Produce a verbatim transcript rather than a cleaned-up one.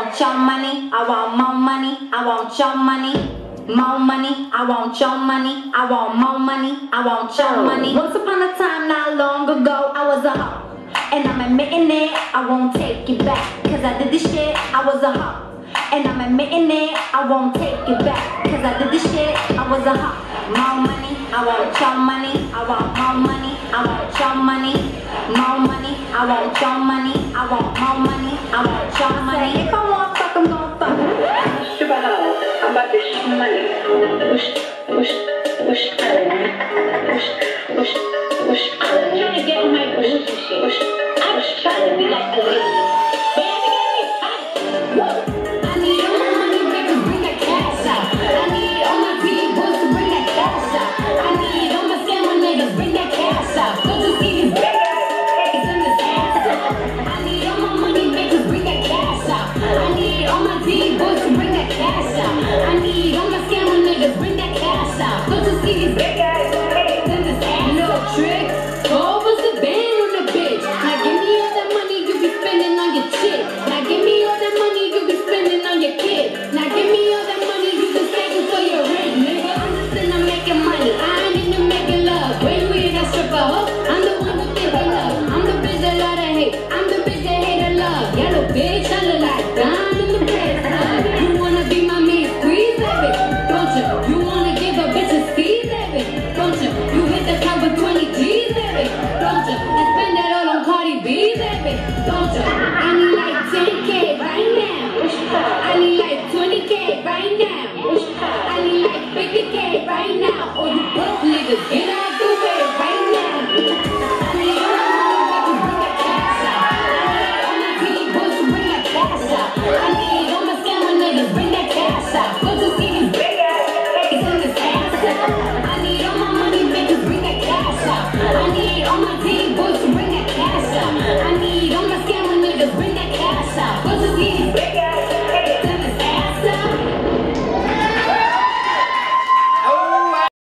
want your money, I want more money, I want your money. More money, I want your money, I want more money, I want your money. Once upon a time not long ago, I was a hoe, and I'm admitting it, I won't take it back. Cause I did this shit, I was a hoe, and I'm admitting it, I won't take it back. Cause I did this shit, I was a hoe. More money, I want your money, I want more money, I want your money. More money, I want your money, I want more money, I want your money. If I want fuck, I'm gon' fuck. Super hoe, I'm about this money. Push, push, push, push, push, push. I'm trying to get on my push, push, I'm trying to be like a lady. Baby, baby, whoa. I need all my money, baby, bring that cash out. I need all my people to bring that cash out. I need all my scammer niggas, bring that cash out. Don't you see these big eggs in this ass out? I need all my money makers, bring that cash out. I need all my D-boys to bring that cash out. I need all my scammer niggas, bring that cash out. Don't you see these big eggs in this ass? No trick, go bust the band on the bitch. Now give me all that money you be spending on your chick. Now give me all that money you be spending on your kid. Now give me all that money you be saving for your rent, nigga. I'm just in there making money, I ain't into making love. When you hear that stripper, huh? I'm the one who think they love. I'm the bitch that love to hate, I'm the bitch that hate to love. Yellow bitch, I look like dime in the place, huh? You wanna be my main squeeze, baby, don't you? You wanna give a bitch a squeeze, baby, don't you? You hit the top with twenty G's, baby, don't you? And spend it all on Cardi B, baby, don't you? I need like ten K right now. I need like twenty K right now. I need like fifty K right now. Or you broke niggas, get out.